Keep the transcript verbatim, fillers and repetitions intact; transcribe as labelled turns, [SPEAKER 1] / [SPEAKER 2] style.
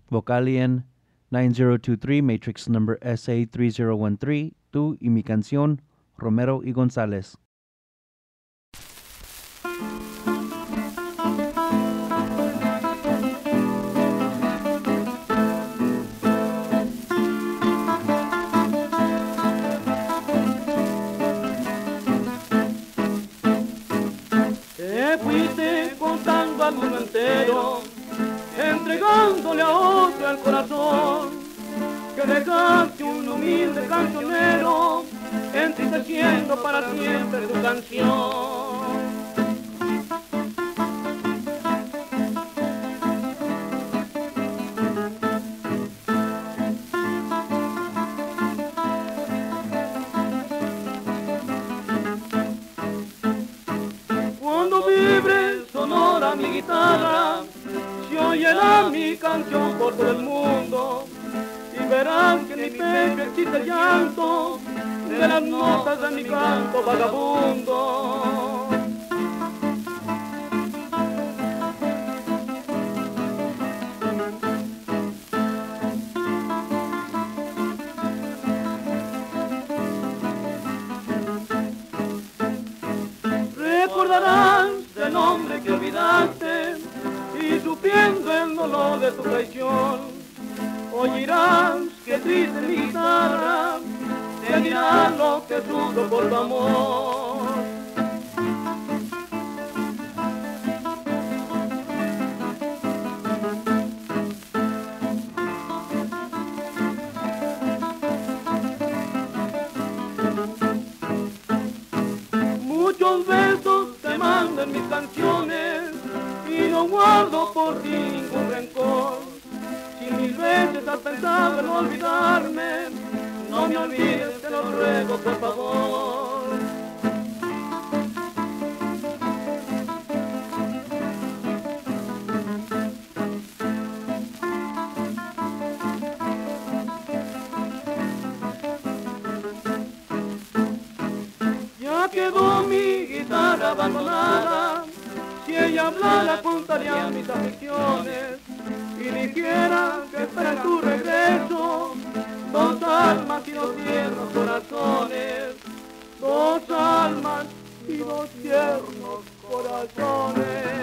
[SPEAKER 1] Vocalian nine zero two three, matrix number S A three zero one three, tú y mi canción, Romero y González.
[SPEAKER 2] Te fuiste contando al mundo entero, entregándole a otro el corazón, que dejaste un humilde cancionero, entristeciendo para siempre tu canción. Cuando vibre sonora mi guitarra, se oyerá mi canción por todo el mundo, y verás que en mi pecho existe el llanto de las notas de mi canto vagabundo. Recordarás el nombre que olvidaste, y supiendo el dolor de tu traición, oirás que triste mi guitarra te dirá lo que sufro por tu amor. Muchos besos te mando en mis canciones, y no guardo por ti ningún rencor. Si mil veces has pensado en olvidarme, no me olvides, te lo ruego por favor. Ya quedó mi guitarra abandonada, si ella hablara contaría mis aflicciones, y dijera que espera tu regreso dos almas y dos tiernos corazones, dos almas y dos tiernos corazones.